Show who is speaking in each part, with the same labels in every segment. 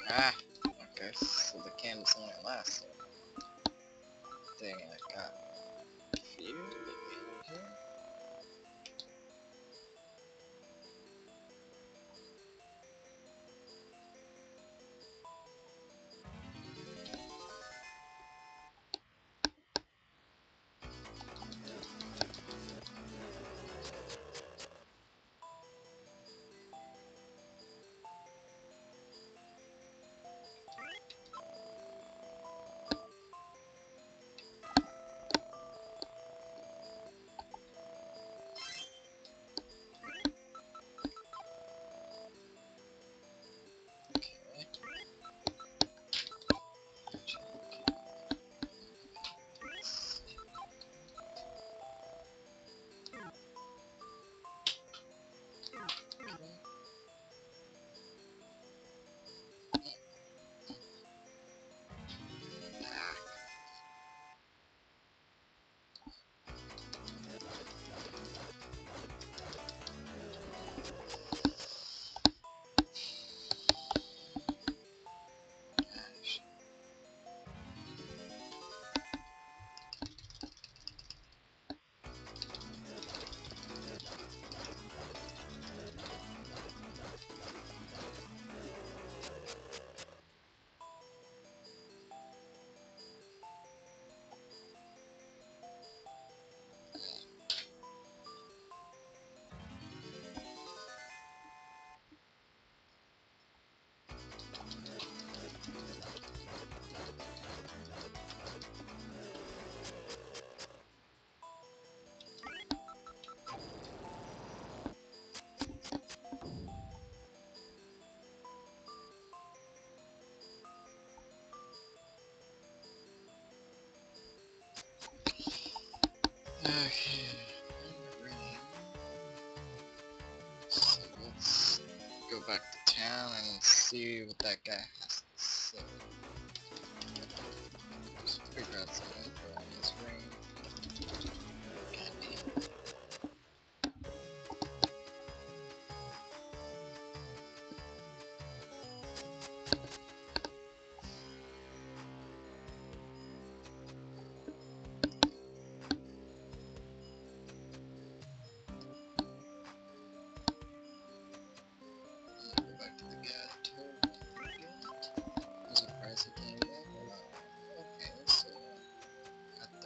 Speaker 1: Ah, okay, so the candle's only last. Dang it, I got fear here. Okay. So let's go back to town and see what that guy has to say. Let's figure out some info on this ring. God damn. Go back to the guy that told me. There's a price again. Okay, so got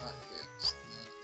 Speaker 1: Pockets.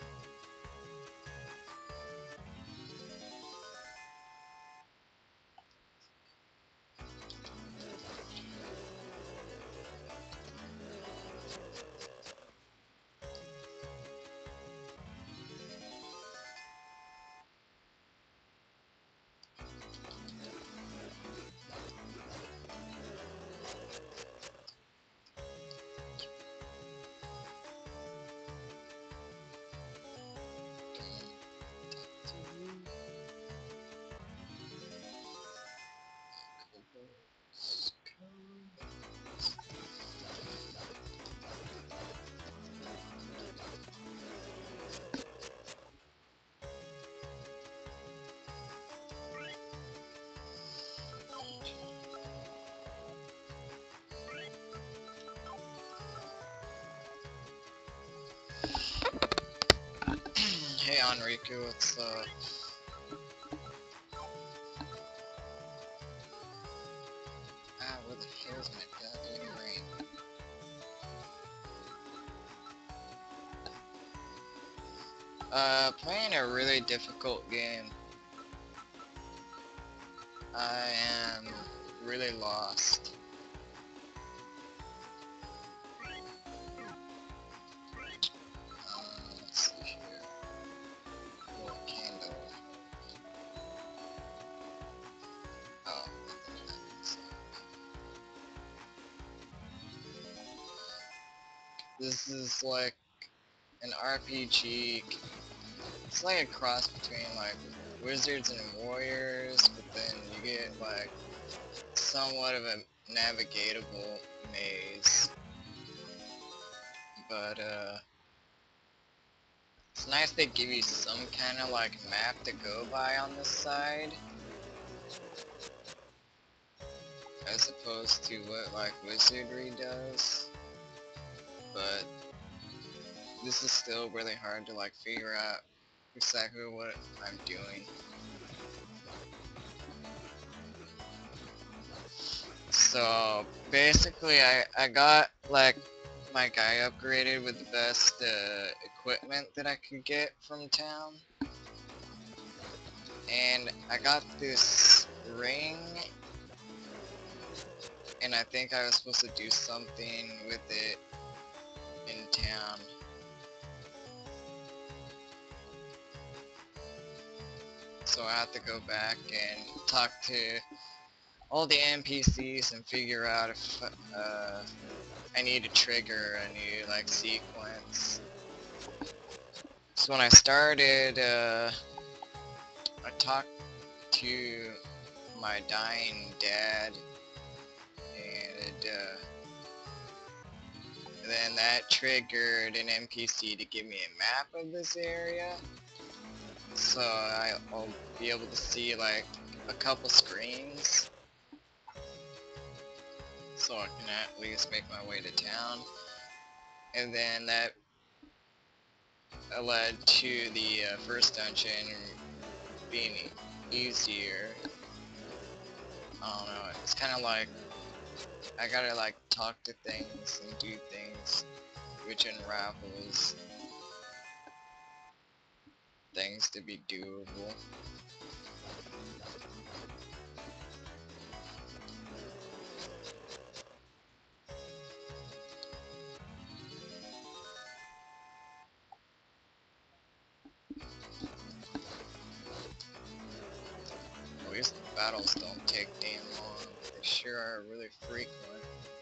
Speaker 1: Hey Enrico, what's up? Ah, where the hell's my goddamn brain? Playing a really difficult game. I am really lost. Let's see here. Little candle. Oh, this is like an RPG. It's like a cross between like Wizards and Warriors, but then you get like somewhat of a navigatable maze. But it's nice they give you some kind of like map to go by on this side, as opposed to what like Wizardry does. But this is still really hard to like figure out exactly what I'm doing. So basically I got like my guy upgraded with the best equipment that I could get from town. And I got this ring, and I think I was supposed to do something with it in town. So I have to go back and talk to all the NPCs and figure out if I need to trigger a new like sequence. So when I started, I talked to my dying dad, and then that triggered an NPC to give me a map of this area, so I'll be able to see like a couple screens, so I can at least make my way to town. And then that led to the first dungeon being easier. I don't know, it's kind of like I gotta like talk to things and do things, which unravels things to be doable. At least the battles don't take damn long. They sure are really frequent.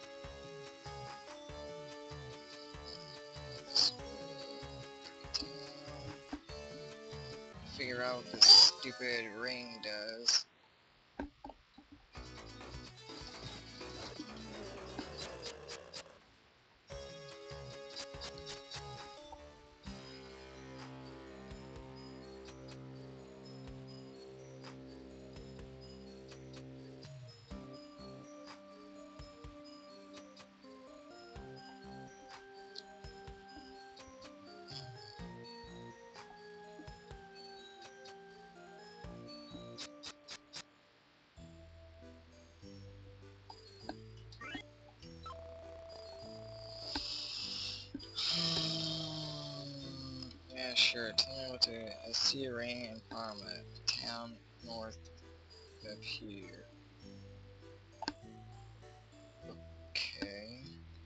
Speaker 1: Figure out what this stupid ring does. Sure, tell me what to... I see a ring in Parma, town north of here. Okay.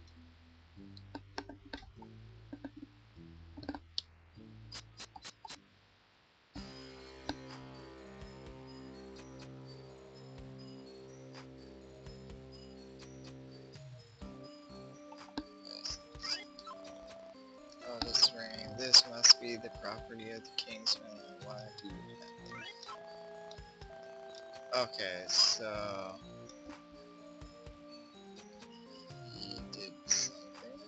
Speaker 1: Oh, this ring. This must be the property of the Kingsman. Why do you have it? Okay, so... he did something.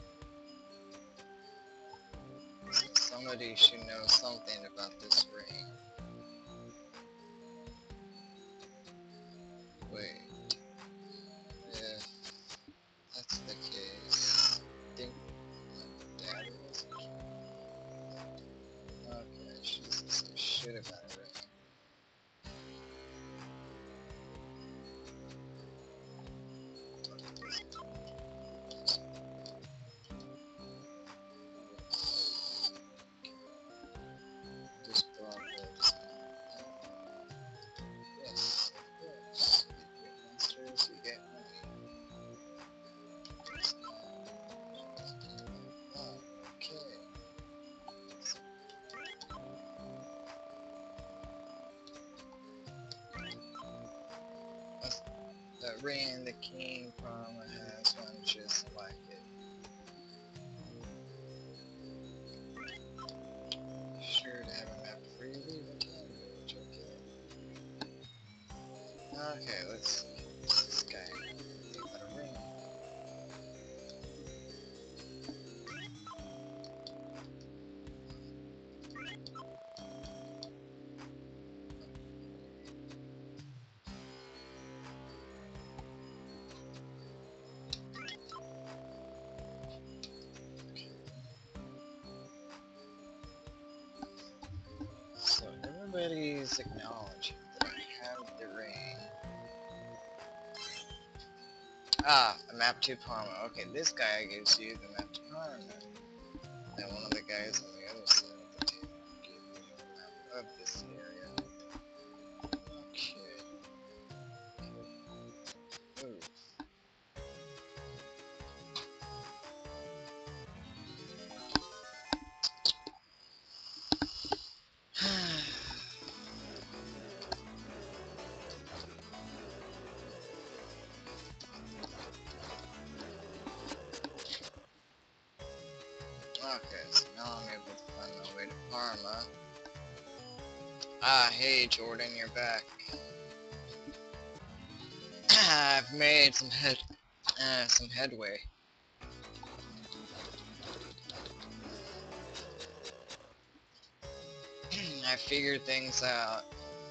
Speaker 1: So somebody should know something about this ring. Wait, if that's the case, I think my dad is. Okay, she's just a shit about it. This Broadway's yes, yes. You get monsters, you get money. Oh, okay. That's that ring the king Parma has one just like it. Sure to have a map freely, but okay, let's see. What's this guy? He got a ring. So everybody's acknowledging that I have the ring. Ah, a map to Parma. Okay, this guy gives you the map to Parma. Then one of the guys on the other side of the table gave me a map of this area. Okay. Ooh. Okay, so now I'm able to find my way to Parma. Ah, hey Jordan, you're back. I've made some headway. I figured things out.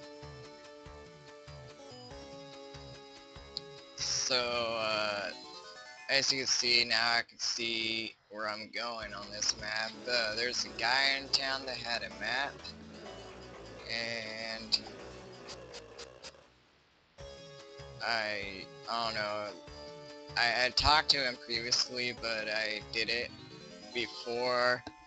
Speaker 1: So, as you can see, now I can see where I'm going on this map. There's a guy in town that had a map, and I don't know, I had talked to him previously, but I did it before